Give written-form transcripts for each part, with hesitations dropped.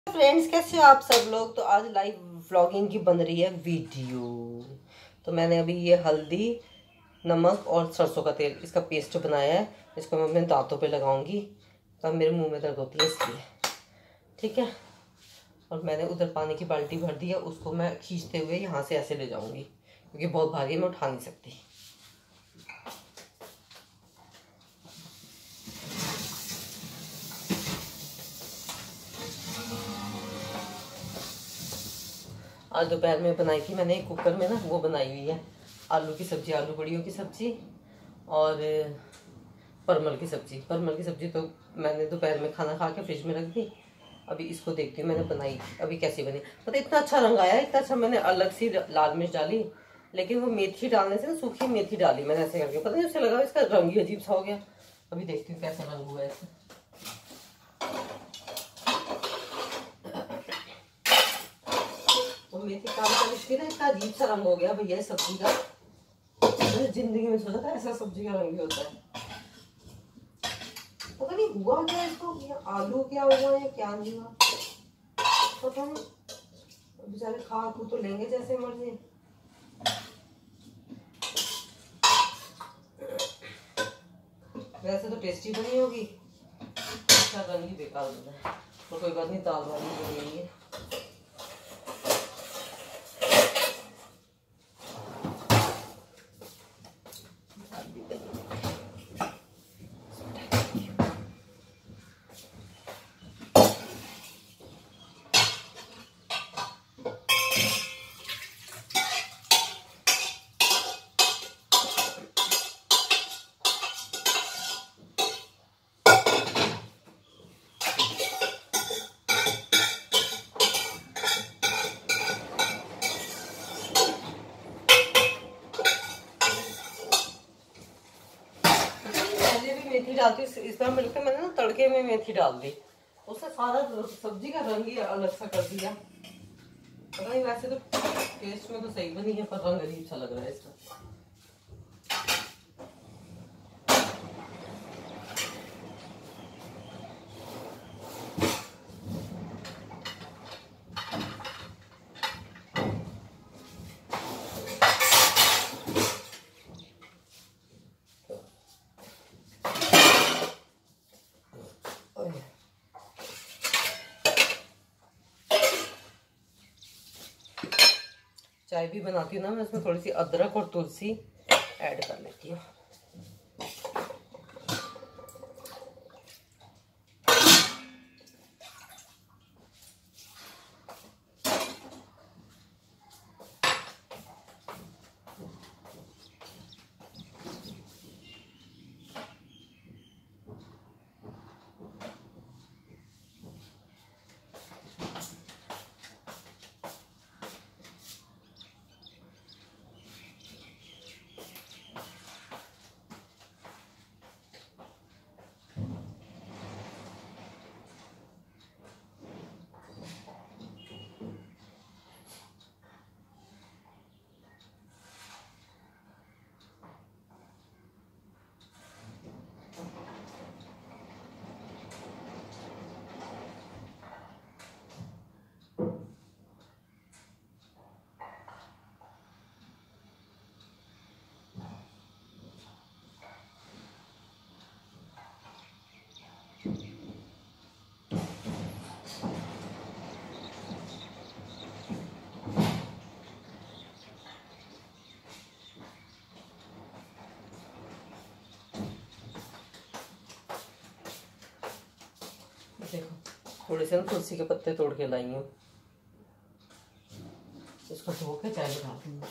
Friends, कैसे हो आप सब लोग। तो आज लाइव व्लॉगिंग की बन रही है वीडियो। तो मैंने अभी ये हल्दी, नमक और सरसों का तेल, इसका पेस्ट बनाया है। इसको मैं अपने दांतों पे लगाऊंगी, तब मेरे मुंह में दर्द होती है इसलिए। ठीक है। और मैंने उधर पानी की बाल्टी भर दी है, उसको मैं खींचते हुए यहाँ से ऐसे ले जाऊंगी क्योंकि बहुत भारी है, मैं उठा नहीं सकती। आज दोपहर में बनाई थी मैंने कुकर में ना, वो बनाई हुई है आलू की सब्जी, आलू बड़ियों की सब्जी और परमल की सब्जी। परमल की सब्जी तो मैंने दोपहर में खाना खा के फ्रिज में रख दी। अभी इसको देखती हूँ मैंने बनाई अभी कैसी बनी। पता इतना अच्छा रंग आया, इतना अच्छा। मैंने अलग सी लाल मिर्च डाली, लेकिन वो मेथी डालने से ना, सूखी मेथी डाली मैंने ऐसे करके, पता नहीं उससे लगा इसका रंग ही अजीब सा हो गया। अभी देखती हूँ कैसा रंग हुआ है इसका। वो मेथी काम कर इसकी ना, इसका अजीब सा रंग हो गया भैया इस सब्जी का। मैंने जिंदगी में सोचा था ऐसा सब्जी का रंग भी होता है। पता नहीं हुआ क्या इसको, आलू क्या हुआ या क्या नहीं हुआ पता नहीं। बेचारे खा खू तो लेंगे जैसे मर्जी। वैसे तो टेस्टी बनी होगी, अच्छा रंग ही बेकार होता है। और कोई बात नहीं, दाल वाली बनी है। मेथी डालती हूँ इस बार, मिलकर मैंने ना तड़के में मेथी डाल दी, उससे सारा सब्जी का रंग ही अलग सा कर दिया। पता नहीं, वैसे तो टेस्ट में तो सही बनी है, पर रंग अजीब सा लग रहा है इसका। चाय भी बनाती हूँ ना मैं, उसमें थोड़ी सी अदरक और तुलसी ऐड कर लेती हूँ। देखो थोड़े से ना तुलसी के पत्ते तोड़ के लाई हूँ, इसको धो के चाय बना दूँगी।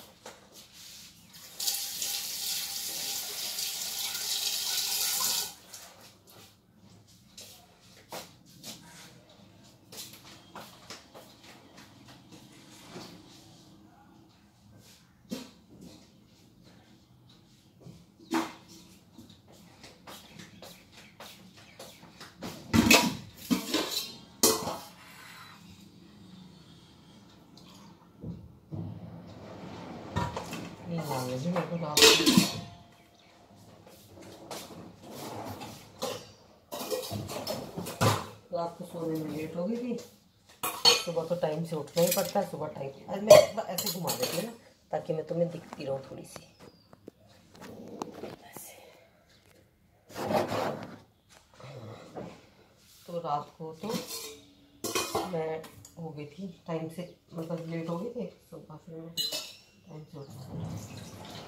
रात को सोने में लेट हो गई थी, सुबह तो टाइम से उठना ही पड़ता है। सुबह टाइम आज मैं ऐसे घुमा देती हूँ ना, ताकि मैं तुम्हें दिखती रहूँ थोड़ी सी ऐसे। तो रात को तो मैं हो गई थी टाइम से, मतलब लेट हो गए थे, सुबह फिर मैं टाइम से उठा।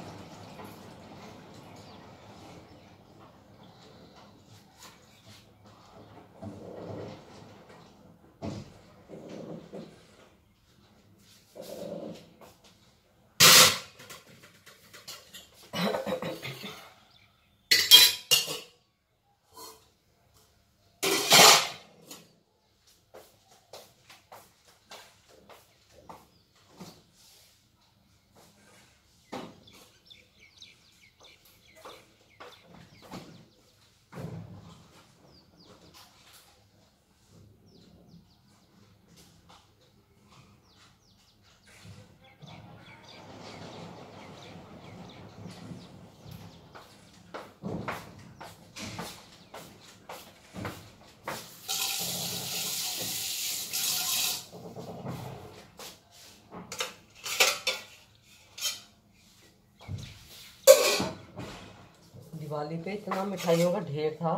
दिवाली पे इतना मिठाइयों का ढेर था,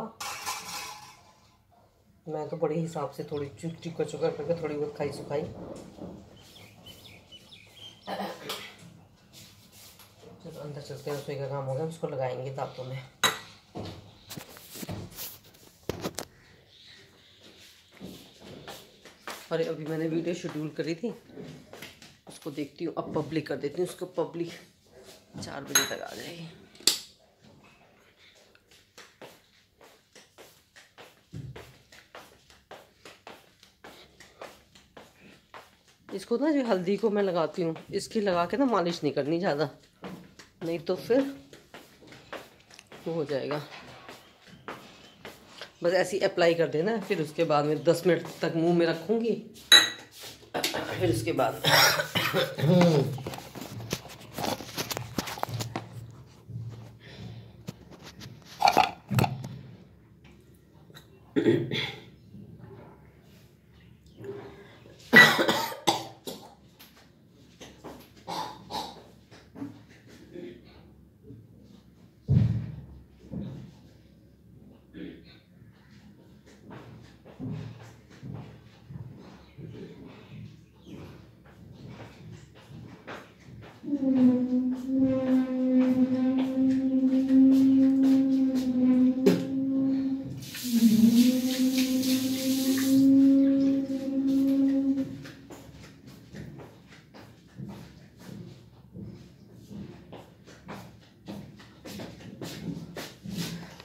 मैं तो बड़े हिसाब से थोड़ी चुका चुका करके थोड़ी बहुत खाई सुखाई। चलो अंदर चलते हैं, रसोई का काम हो गया, उसको लगाएंगे दांतों में। अरे अभी मैंने वीडियो शेड्यूल करी थी, उसको देखती हूँ, अब पब्लिक कर देती हूँ उसको। पब्लिक 4 बजे तक आ जाएगी। इसको ना, जो हल्दी को मैं लगाती हूँ, इसकी लगा के ना मालिश नहीं करनी ज़्यादा, नहीं तो फिर वो हो जाएगा। बस ऐसी अप्लाई कर देना, फिर उसके बाद में 10 मिनट तक मुंह में रखूँगी, फिर उसके बाद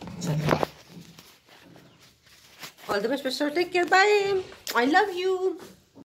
all the best, take care, bye, I love you.